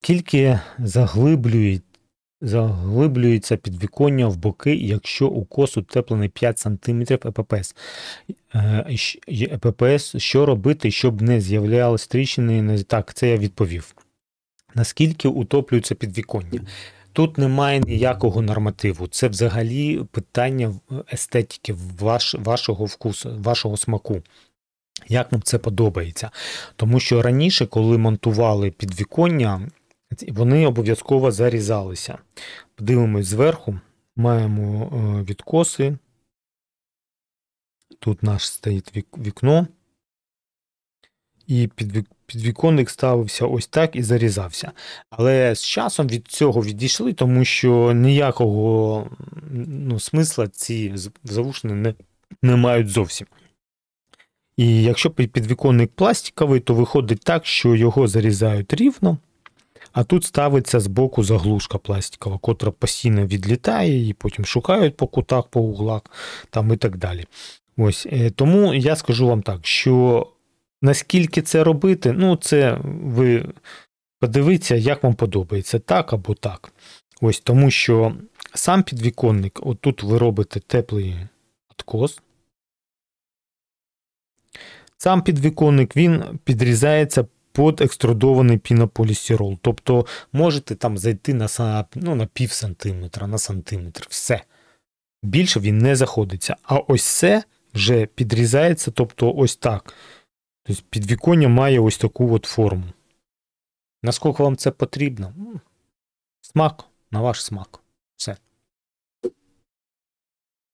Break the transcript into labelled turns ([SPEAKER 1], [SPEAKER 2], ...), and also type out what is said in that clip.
[SPEAKER 1] Наскільки заглиблюється підвіконня в боки, якщо укос утеплений 5 см ЕППС? ЕППС, що робити, щоб не з'являлись тріщини? Так, це я відповів. Наскільки утоплюється підвіконня? Тут немає ніякого нормативу. Це взагалі питання естетики, вашого вкусу, вашого смаку. Як вам це подобається? Тому що раніше, коли монтували підвіконня, вони обов'язково зарізалися. Подивимось зверху, маємо відкоси. Тут наш стоїть вікно. І підвіконник ставився ось так і зарізався. Але з часом від цього відійшли, тому що ніякого смисла ці завушини не мають зовсім. І якщо підвіконник пластиковий, то виходить так, що його зарізають рівно, а тут ставиться збоку заглушка пластикова, котра постійно відлітає, і потім шукають по кутах, по углах там і так далі. Ось, тому я скажу вам так, що наскільки це робити, це ви подивіться, як вам подобається, так або так. Ось, тому що сам підвіконник, отут ви робите теплий откос. Сам підвіконник, він підрізається під екструдований пінополістирол. Тобто можете там зайти на пів сантиметра, на сантиметр, все. Більше він не заходиться. А ось це вже підрізається, тобто ось так. Тобто підвіконня має ось таку от форму. Наскільки вам це потрібно? Смак, на ваш смак. Все.